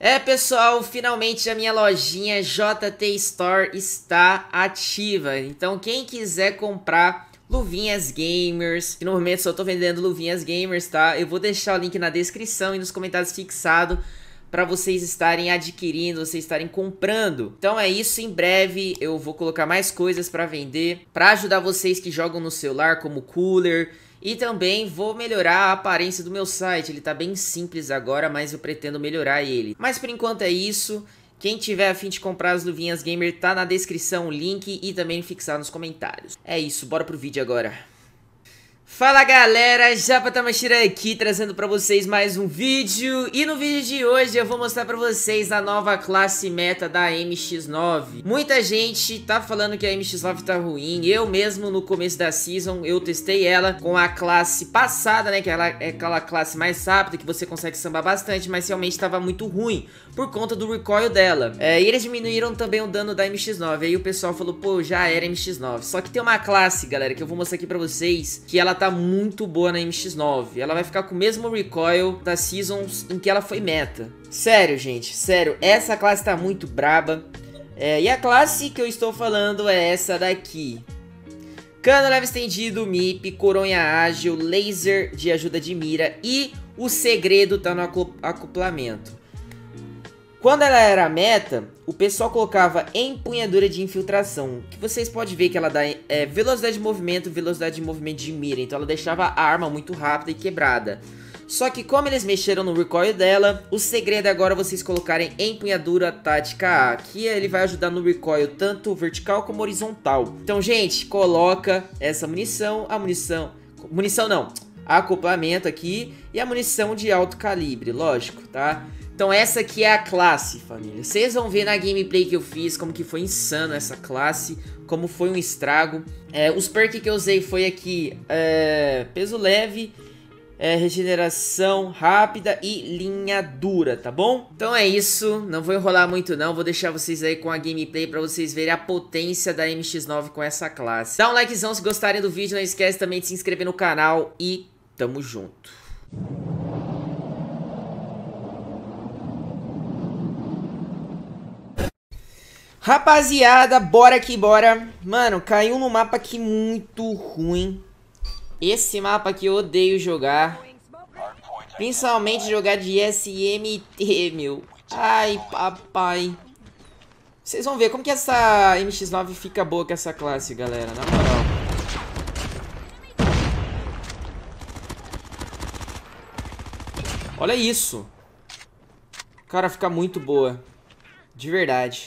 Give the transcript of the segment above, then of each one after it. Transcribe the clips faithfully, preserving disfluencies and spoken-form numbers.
É, pessoal, finalmente a minha lojinha J T Store está ativa. Então quem quiser comprar luvinhas gamers, que no momento só tô vendendo luvinhas gamers, tá? Eu vou deixar o link na descrição e nos comentários fixado para vocês estarem adquirindo, vocês estarem comprando. Então é isso, em breve eu vou colocar mais coisas para vender, para ajudar vocês que jogam no celular, como cooler. E também vou melhorar a aparência do meu site. Ele tá bem simples agora, mas eu pretendo melhorar ele. Mas por enquanto é isso. Quem tiver a fim de comprar as luvinhas gamer, tá na descrição o link e também fixado nos comentários. É isso, bora pro vídeo agora. Fala galera, Japa Tamashiro aqui, trazendo pra vocês mais um vídeo. E no vídeo de hoje eu vou mostrar pra vocês a nova classe meta da M X nove. Muita gente tá falando que a M X nove tá ruim. Eu mesmo no começo da season, eu testei ela com a classe passada, né, que ela é aquela classe mais rápida, que você consegue sambar bastante, mas realmente tava muito ruim por conta do recoil dela. É, e eles diminuíram também o dano da M X nove. Aí o pessoal falou, pô, já era M X nove. Só que tem uma classe, galera, que eu vou mostrar aqui pra vocês, que ela tá muito boa na M X nove. Ela vai ficar com o mesmo recoil das seasons em que ela foi meta. Sério, gente, sério, essa classe tá muito braba. É, e a classe que eu estou falando é essa daqui. Cano leve estendido, M I P, coronha ágil, laser de ajuda de mira e o segredo tá no acoplamento. Quando ela era meta, o pessoal colocava empunhadura de infiltração, que vocês podem ver que ela dá é, velocidade de movimento, velocidade de movimento de mira, então ela deixava a arma muito rápida e quebrada. Só que como eles mexeram no recoil dela, o segredo é agora vocês colocarem empunhadura tática A, que ele vai ajudar no recoil tanto vertical como horizontal. Então, gente, coloca essa munição, a munição... Munição não, acoplamento aqui e a munição de alto calibre, lógico, tá? Então essa aqui é a classe, família. Vocês vão ver na gameplay que eu fiz como que foi insano essa classe, como foi um estrago. É, os perks que eu usei foi aqui, é, peso leve, é, regeneração rápida e linha dura, tá bom? Então é isso, não vou enrolar muito não, vou deixar vocês aí com a gameplay pra vocês verem a potência da M X nove com essa classe. Dá um likezão se gostarem do vídeo, não esquece também de se inscrever no canal e tamo junto. Rapaziada, bora que bora. Mano, caiu no mapa aqui muito ruim. Esse mapa aqui eu odeio jogar. Principalmente jogar de S M T, meu. Ai, papai. Vocês vão ver como que essa M X nove fica boa com essa classe, galera. Na moral. Olha isso. Cara, fica muito boa. De verdade.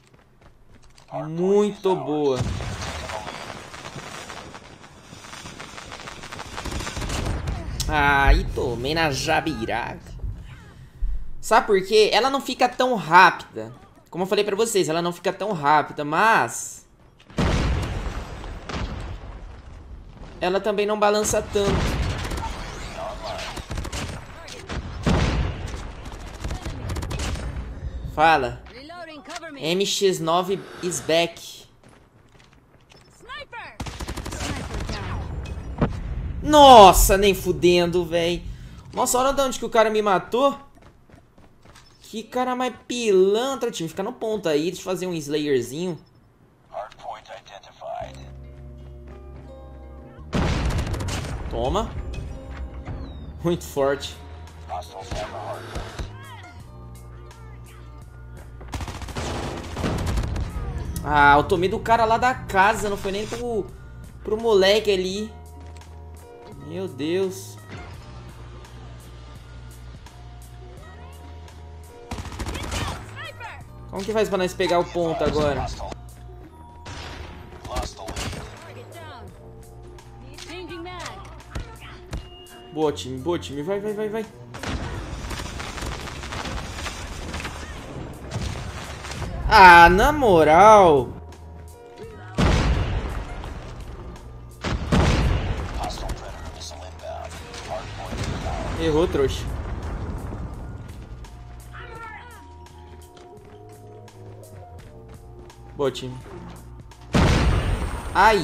Muito boa. Ai, tomei na jabiraca. Sabe por quê? Ela não fica tão rápida. Como eu falei pra vocês, ela não fica tão rápida, mas... ela também não balança tanto. Fala. M X nove is back. Nossa, nem fudendo, véi. Nossa, olha de onde que o cara me matou. Que cara mais pilantra, time. Fica no ponto aí, deixa eu fazer um slayerzinho. Toma. Muito forte. Ah, eu tomei do cara lá da casa, não foi nem pro, pro moleque ali. Meu Deus. Como que faz pra nós pegar o ponto agora? Boa, time, boa, time. Vai, vai, vai, vai. Ah, na moral. Errou, trouxa. Boa, time. Ai.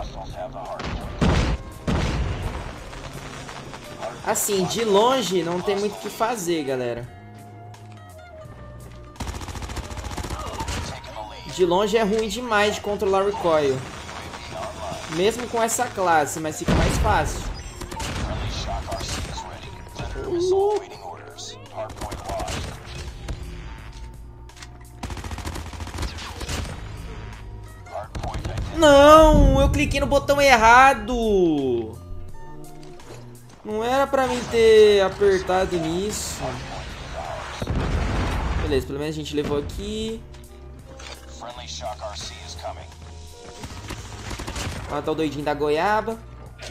Assim, de longe não tem muito o que fazer, galera. De longe é ruim demais de controlar o recoil. Mesmo com essa classe, mas fica mais fácil. Uh. Não, eu cliquei no botão errado. Não era pra mim ter apertado nisso. Beleza, pelo menos a gente levou aqui. Matar o doidinho da goiaba.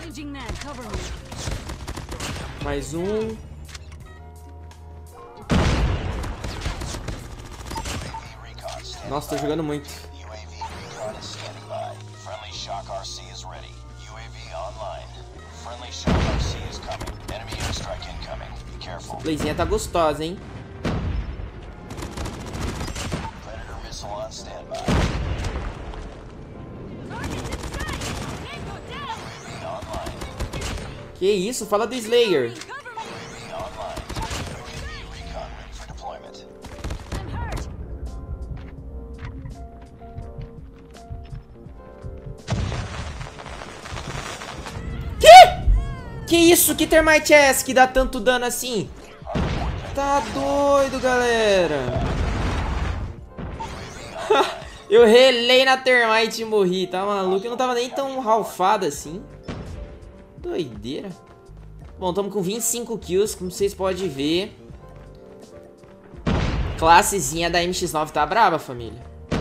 Mais um. Nossa, tô jogando muito. Essa playzinha tá gostosa, hein? Que isso? Fala do Slayer. Que? Que isso? Que termite é essa que dá tanto dano assim? Tá doido, galera. Eu relei na termite e morri, tá maluco? Eu não tava nem tão ralfado assim. Doideira. Bom, estamos com vinte e cinco kills, como vocês podem ver. Classezinha da M X nove tá braba, família.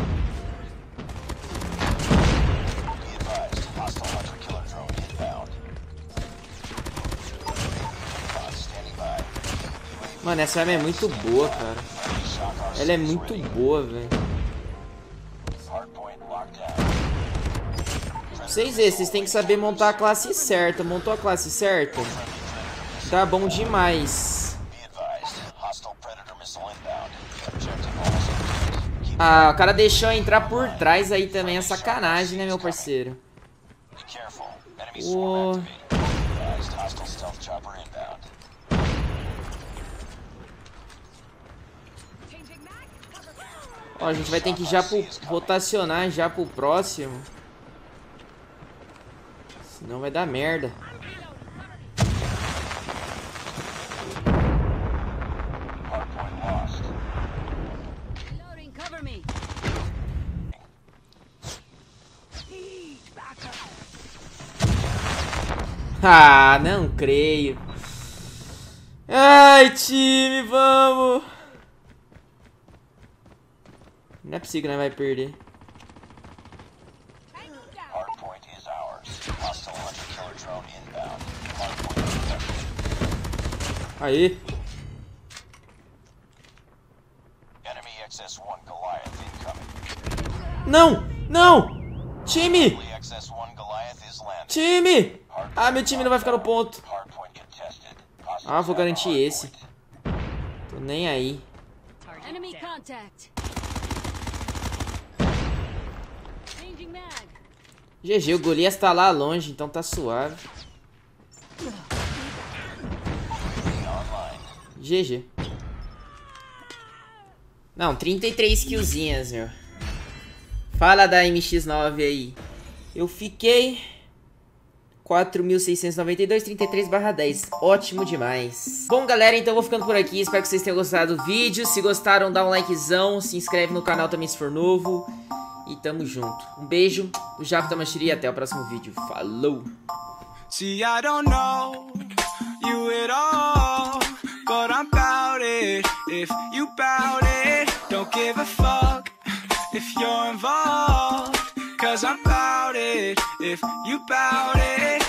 Mano, essa arma é muito boa, cara. Ela é muito boa, velho. Vocês verem, vocês têm que saber montar a classe certa. Montou a classe certa? Tá bom demais. Ah, o cara deixou entrar por trás aí também. É sacanagem, né, meu parceiro? Uou. Ó, a gente vai ter que já pro, rotacionar já pro próximo. Senão vai dar merda. Ah, não creio. Ai, time, vamos. Não é possível que nós vai perder. Aí. Não! Não! Time! Time! Ah, meu time não vai ficar no ponto. Ah, vou garantir esse. Tô nem aí. G G, o Golias tá lá longe, então tá suave. G G. Não, trinta e três killzinhas, meu. Fala da M X nove aí. Eu fiquei quatro mil seiscentos e noventa e dois, trinta e três barra dez. Ótimo demais. Bom, galera, então eu vou ficando por aqui. Espero que vocês tenham gostado do vídeo. Se gostaram, dá um likezão. Se inscreve no canal também se for novo. E tamo junto. Um beijo. O Japo Tamashiri e até o próximo vídeo. Falou! See, I don't know you at all, but I'm about it. If you bout it, don't give a fuck if you're involved, cause I'm about it. If you bout it.